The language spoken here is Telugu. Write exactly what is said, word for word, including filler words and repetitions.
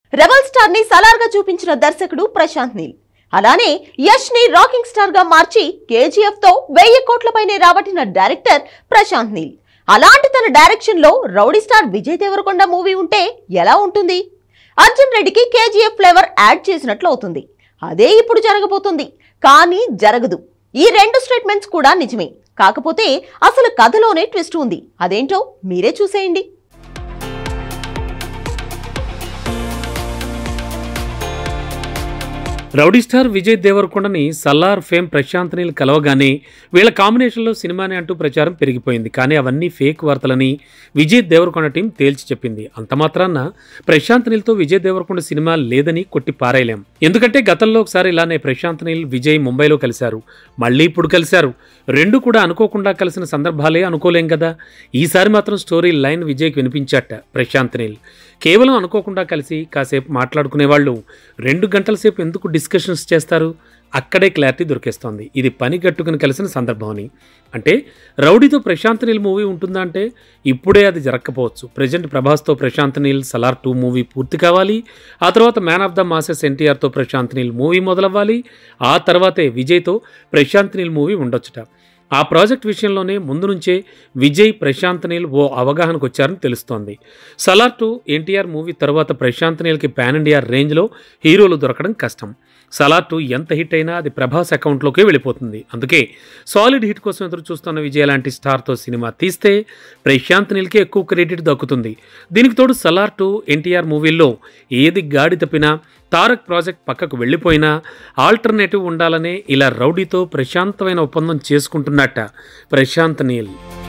రెబల్ స్టార్ ని సలార్ గా చూపించిన దర్శకుడు ప్రశాంత్ నీల్. అలానే యష్ ని రాకింగ్ స్టార్ గా మార్చి కేజీఎఫ్ తో వెయ్యి కోట్లపైనే రాబట్టిన డైరెక్టర్ ప్రశాంత్ నీల్. అలాంటి తన డైరెక్షన్ లో rowdy star Vijay Deverakonda movie ఉంటే ఎలా ఉంటుంది? అర్జున్ రెడ్డికి కేజీఎఫ్ ఫ్లేవర్ యాడ్ చేసినట్లు అవుతుంది. అదే ఇప్పుడు జరగబోతుంది. కానీ జరగదు. ఈ రెండు స్టేట్మెంట్స్ కూడా నిజమే. కాకపోతే అసలు కథలోనే ట్విస్ట్ ఉంది. అదేంటో మీరే చూసేయండి. రౌడీ స్టార్ విజయ్ దేవరకొండని సల్లార్ ఫేమ్ ప్రశాంత్ నీల్ కలవగానే వీళ్ళ కాంబినేషన్లో సినిమానే అంటూ ప్రచారం పెరిగిపోయింది. కానీ అవన్నీ ఫేక్ వార్తలని విజయ్ దేవరకొండ టీం తేల్చి చెప్పింది. అంత మాత్రాన ప్రశాంత్ నీల్తో విజయ్ దేవరకొండ సినిమా లేదని కొట్టి పారేయలేం. ఎందుకంటే గతంలో ఒకసారి ఇలానే ప్రశాంత్ నీల్ విజయ్ ముంబైలో కలిశారు. మళ్ళీ ఇప్పుడు కలిశారు. రెండు కూడా అనుకోకుండా కలిసిన సందర్భాలే అనుకోలేం కదా. ఈసారి మాత్రం స్టోరీ లైన్ విజయ్కి వినిపించాట ప్రశాంత్ నీల్. కేవలం అనుకోకుండా కలిసి కాసేపు మాట్లాడుకునే వాళ్ళు రెండు గంటల సేపు ఎందుకు డిస్కషన్స్ చేస్తారు? అక్కడే క్లారిటీ దొరికేస్తోంది. ఇది పని గట్టుకుని కలిసిన సందర్భం అని. అంటే రౌడీతో ప్రశాంత్ నీల్ మూవీ ఉంటుందా అంటే ఇప్పుడే అది జరగకపోవచ్చు. ప్రజెంట్ ప్రభాస్తో ప్రశాంత్ నీల్ సలార్ టూ మూవీ పూర్తి కావాలి. ఆ తర్వాత మ్యాన్ ఆఫ్ ద మాసెస్ ఎన్టీఆర్తో ప్రశాంత్ నీల్ మూవీ మొదలవ్వాలి. ఆ తర్వాతే విజయ్తో ప్రశాంత్ నీల్ మూవీ ఉండొచ్చుట. ఆ ప్రాజెక్ట్ విషయంలోనే ముందు నుంచే విజయ్ ప్రశాంత్ నీల్ ఓ అవగాహనకు వచ్చారని తెలుస్తోంది. సలార్ టూ ఎన్టీఆర్ మూవీ తర్వాత ప్రశాంత్ నీల్కి పాన్ ఇండియా రేంజ్లో హీరోలు దొరకడం కష్టం. సలార్ టూ ఎంత హిట్ అయినా అది ప్రభాస్ అకౌంట్లోకే వెళ్ళిపోతుంది. అందుకే సాలిడ్ హిట్ కోసం ఎదురు చూస్తున్న విజయ్ లాంటి స్టార్తో సినిమా తీస్తే ప్రశాంత్ నీల్కి ఎక్కువ క్రెడిట్ దక్కుతుంది. దీనికి తోడు సలార్ టూ ఎన్టీఆర్ మూవీల్లో ఏది గాడి తప్పినా, తారక్ ప్రాజెక్ట్ పక్కకు వెళ్ళిపోయినా ఆల్టర్నేటివ్ ఉండాలనే ఇలా రౌడీతో ప్రశాంతమైన ఒప్పందం చేసుకుంటున్నట్ట ప్రశాంత్ నీల్.